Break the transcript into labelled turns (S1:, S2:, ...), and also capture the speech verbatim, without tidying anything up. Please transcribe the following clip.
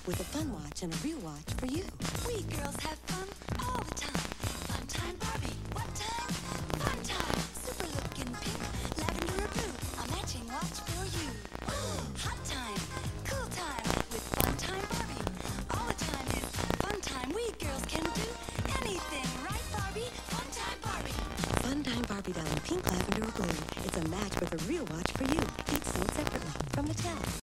S1: with a fun watch and a real watch for you.
S2: We girls have fun all the time. Fun time Barbie. What time? Fun time. Super looking pink, lavender or blue. A matching watch for you. Hot time, cool time with fun time Barbie. All the time is fun time. We girls can do anything, right Barbie? Fun time Barbie.
S1: Fun Time Barbie doll in pink, lavender, or blue. It's a match with a real watch for you. Each sold separately from Mattel.